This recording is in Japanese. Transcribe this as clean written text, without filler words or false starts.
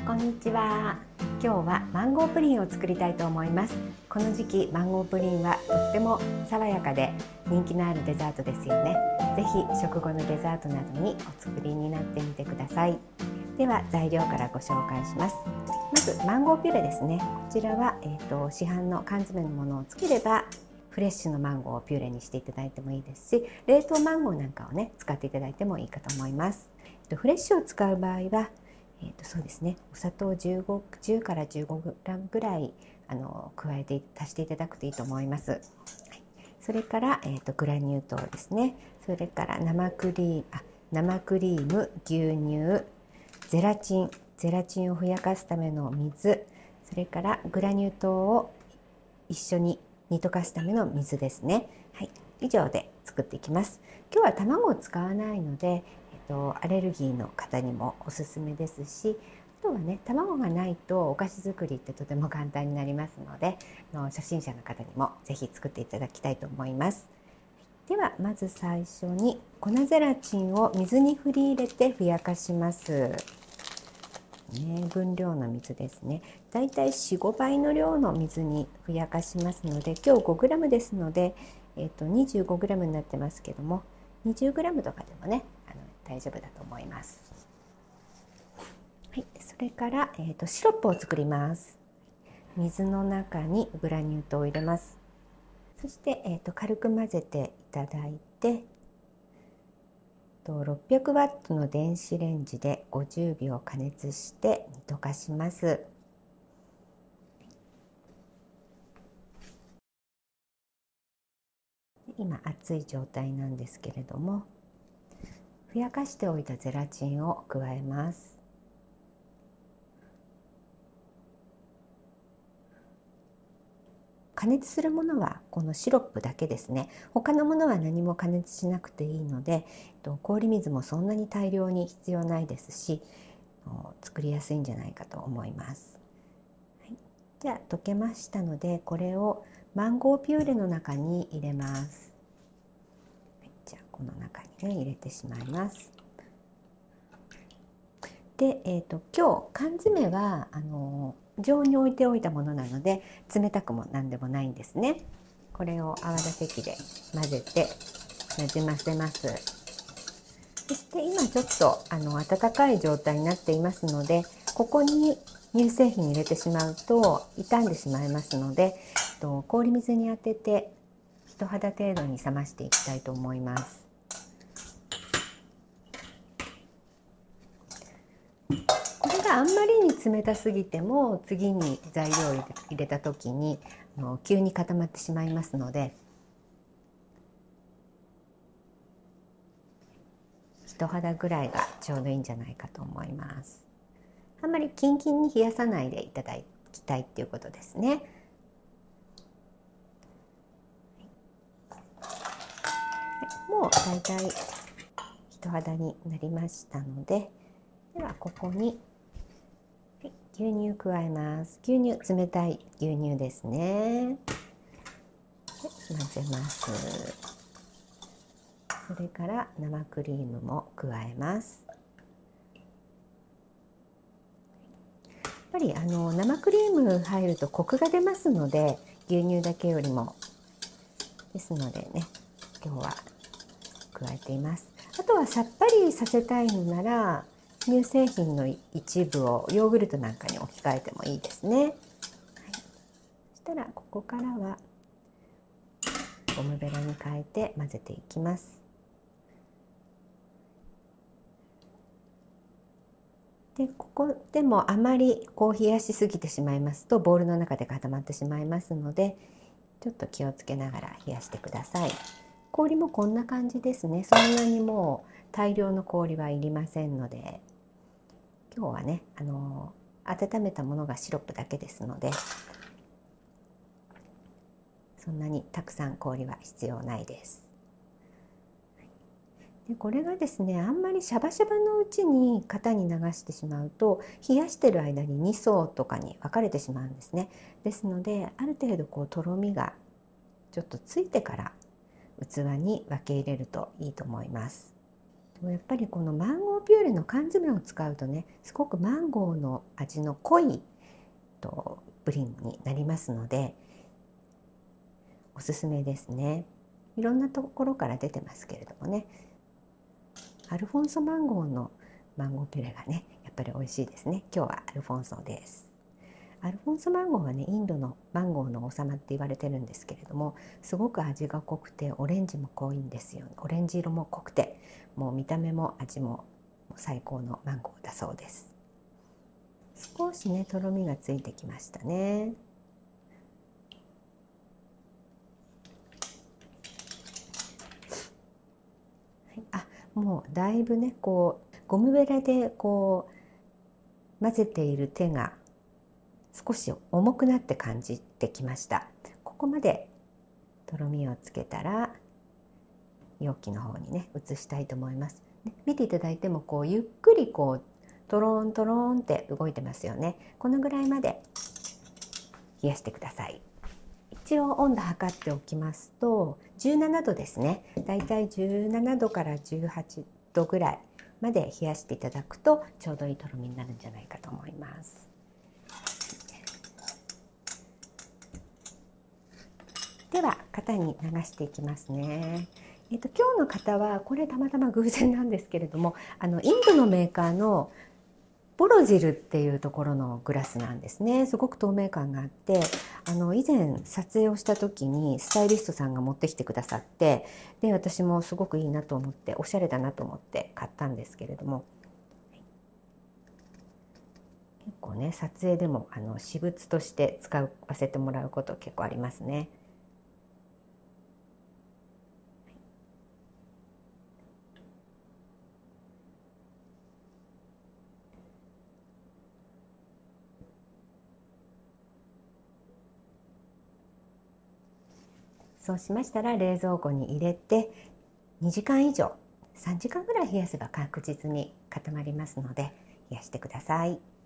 こんにちは。今日はマンゴープリンを作りたいと思います。この時期マンゴープリンはとっても爽やかで人気のあるデザートですよね。ぜひ食後のデザートなどにお作りになってみてください。では材料からご紹介します。まずマンゴーピュレですね。こちらは、市販の缶詰のものをつければフレッシュのマンゴーをピュレにしていただいてもいいですし、冷凍マンゴーなんかをね使っていただいてもいいかと思います。フレッシュを使う場合はそうですね、お砂糖10から15グラムぐらい加えて足していただくといいと思います。はい、それから、グラニュー糖ですね。それから生クリーム、牛乳、ゼラチンをふやかすための水、それからグラニュー糖を一緒に煮溶かすための水ですね。はい、以上で作っていきます。今日は卵を使わないのでアレルギーの方にもおすすめですし、あとはね、卵がないとお菓子作りってとても簡単になりますので、初心者の方にもぜひ作っていただきたいと思います。ではまず最初に粉ゼラチンを水に振り入れてふやかします。分量の水ですね。だいたい 4,5 倍の量の水にふやかしますので、今日 5g ですので、25g になってますけども、20g とかでもね大丈夫だと思います。はい、それから、シロップを作ります。水の中にグラニュー糖を入れます。そして、軽く混ぜていただいて、600ワットの電子レンジで50秒加熱して煮溶かします。今熱い状態なんですけれども、ふやかしておいたゼラチンを加えます。加熱するものはこのシロップだけですね。他のものは何も加熱しなくていいので、氷水もそんなに大量に必要ないですし、作りやすいんじゃないかと思います。はい、じゃあ溶けましたので、これをマンゴーピューレの中に入れます。じゃあこの中にね入れてしまいます。で、今日缶詰は常温に置いておいたものなので冷たくも何でもないんですね。これを泡立て器で混ぜてなじませます。そして今ちょっと温かい状態になっていますので、ここに乳製品入れてしまうと傷んでしまいますので、氷水に当てて人肌程度に冷ましていきたいと思います。これがあんまりに冷たすぎても次に材料を入れた時に急に固まってしまいますので、人肌ぐらいがちょうどいいんじゃないかと思います。あんまりキンキンに冷やさないでいただきたいっていうことですね。もうだいたい人肌になりましたので、ではここに牛乳加えます。牛乳、冷たい牛乳ですね。混ぜます。それから生クリームも加えます。やっぱり生クリーム入るとコクが出ますので、牛乳だけよりも。ですのでね、今日は加えています。あとはさっぱりさせたいのなら乳製品の一部をヨーグルトなんかに置き換えてもいいですね。はい、そしたらここからはゴムベラに変えて混ぜていきます。でここでもあまり冷やしすぎてしまいますとボウルの中で固まってしまいますので、ちょっと気をつけながら冷やしてください。氷もこんな感じですね。そんなにもう大量の氷はいりませんので、今日はね温めたものがシロップだけですので、そんなにたくさん氷は必要ないです。でこれがですね、あんまりシャバシャバのうちに型に流してしまうと冷やしてる間に2層とかに分かれてしまうんですね。ですのである程度とろみがちょっとついてから器に分け入れるといいと思います。 やっぱりこのマンゴーピューレの缶詰を使うとね、すごくマンゴーの味の濃いプリンになりますのでおすすめですね。いろんなところから出てますけれどもね、アルフォンソマンゴーのマンゴーピューレがねやっぱり美味しいですね。今日はアルフォンソです。アルフォンソマンゴーはねインドのマンゴーの王様って言われてるんですけれども、すごく味が濃くてオレンジも濃いんですよね。オレンジ色も濃くて、もう見た目も味も最高のマンゴーだそうです。少しねとろみがついてきましたね。あ、もうだいぶねこうゴムベラでこう混ぜている手が少し重くなって感じてきました。ここまでとろみをつけたら容器の方にね移したいと思います。見ていただいてもこうゆっくりこうトロントロンって動いてますよね。このぐらいまで冷やしてください。一応温度測っておきますと17度ですね。だいたい17度から18度ぐらいまで冷やしていただくとちょうどいいとろみになるんじゃないかと思います。では型に流していきますね。今日の型はこれたまたま偶然なんですけれども、インドのメーカーのボロジルっていうところのグラスなんですね。すごく透明感があって、以前撮影をした時にスタイリストさんが持ってきてくださって、で私もすごくいいなと思っておしゃれだなと思って買ったんですけれども、結構ね撮影でも私物として使わせてもらうこと結構ありますね。そうしましたら冷蔵庫に入れて2時間以上3時間ぐらい冷やせば確実に固まりますので冷やしてください。